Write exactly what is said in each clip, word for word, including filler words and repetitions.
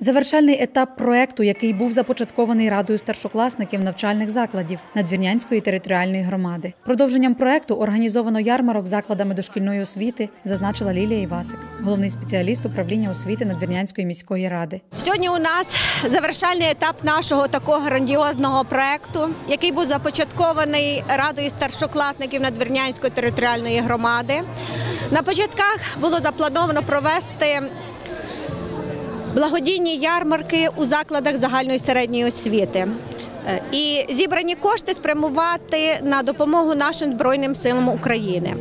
Завершальний етап проекту, який був започаткований Радою старшокласників навчальних закладів Надвірнянської територіальної громади. Продовженням проекту організовано ярмарок закладами дошкільної освіти, зазначила Лілія Івасик, головний спеціаліст управління освіти Надвірнянської міської ради. Сьогодні у нас завершальний етап нашого такого грандіозного проекту, який був започаткований Радою старшокласників Надвірнянської територіальної громади. На початках було заплановано провести благодійні ярмарки у закладах загальної середньої освіти. І зібрані кошти спрямувати на допомогу нашим Збройним силам України.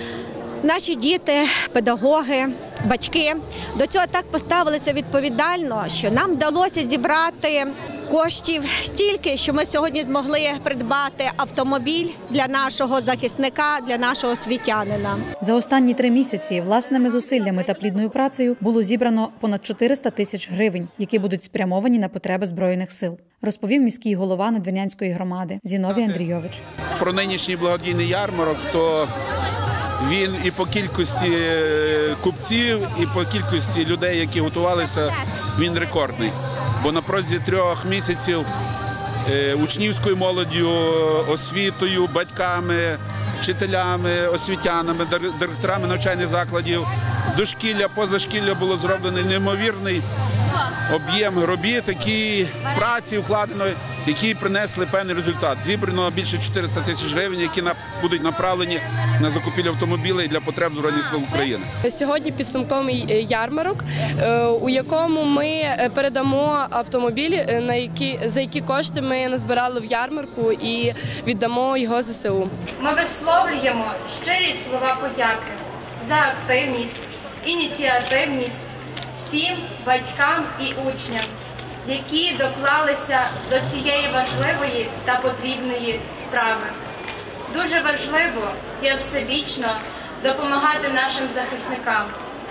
Наші діти, педагоги, батьки до цього так поставилися відповідально, що нам вдалося зібрати коштів стільки, що ми сьогодні змогли придбати автомобіль для нашого захисника, для нашого освітянина. За останні три місяці власними зусиллями та плідною працею було зібрано понад чотириста тисяч гривень, які будуть спрямовані на потреби Збройних сил, розповів міський голова Надвірнянської громади Зіновій Андрійович. Про нинішній благодійний ярмарок, то він і по кількості купців, і по кількості людей, які готувалися, він рекордний. Бо на протязі трьох місяців учнівською молоддю, освітою, батьками, вчителями, освітянами, директорами навчальних закладів, дошкілля, позашкілля було зроблено неймовірний об'єм робіт, які праці вкладено, які принесли певний результат. Зібрано більше чотириста тисяч гривень, які будуть направлені на закупівлю автомобілів для потреб Збройних сил України. Сьогодні підсумковий ярмарок, у якому ми передамо автомобіль, на які, за які кошти ми назбирали в ярмарку, і віддамо його зе се у. Ми висловлюємо щирі слова подяки за активність, ініціативність всім батькам і учням, які доклалися до цієї важливої та потрібної справи. Дуже важливо є всебічно допомагати нашим захисникам,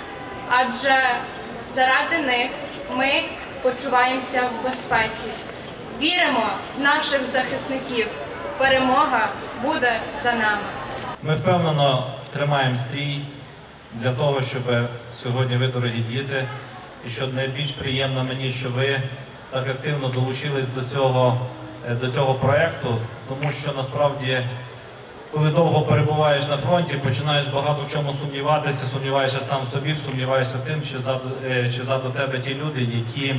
адже заради них ми почуваємося в безпеці. Віримо в наших захисників. Перемога буде за нами. Ми впевнено тримаємо стрій для того, щоб сьогодні ви, дорогі діти, і що найбільш приємно мені, що ви так активно долучились до цього, до цього проєкту, тому що насправді, коли довго перебуваєш на фронті, починаєш багато в чому сумніватися, сумніваєшся сам в собі, сумніваєшся в тим, чи ззаду, чи ззаду тебе ті люди, які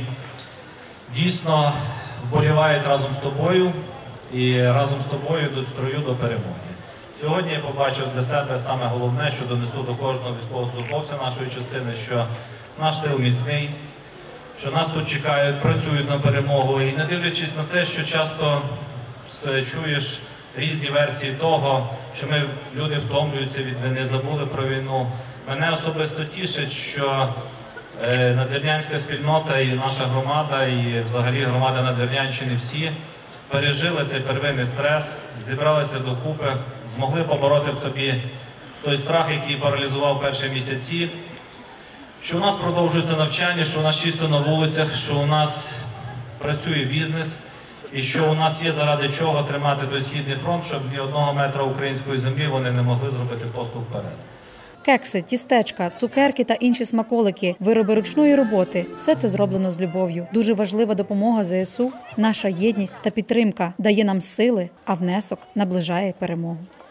дійсно вболівають разом з тобою і разом з тобою йдуть в строю до перемоги. Сьогодні я побачив для себе саме головне, що донесу до кожного військовослужбовця нашої частини, що наш тил міцний, що нас тут чекають, працюють на перемогу. І не дивлячись на те, що часто чуєш різні версії того, що ми, люди втомлюються від війни, забули про війну. Мене особисто тішить, що надвірнянська спільнота і наша громада, і взагалі громада Надвірнянщини всі пережили цей первинний стрес, зібралися докупи, змогли побороти в собі той страх, який паралізував перші місяці, що у нас продовжується навчання, що у нас чисто на вулицях, що у нас працює бізнес і що у нас є заради чого тримати той Східний фронт, щоб ні одного метра української землі вони не могли зробити поступ вперед. Кекси, тістечка, цукерки та інші смаколики, вироби ручної роботи – все це зроблено з любов'ю. Дуже важлива допомога зе се у, наша єдність та підтримка дає нам сили, а внесок наближає перемогу.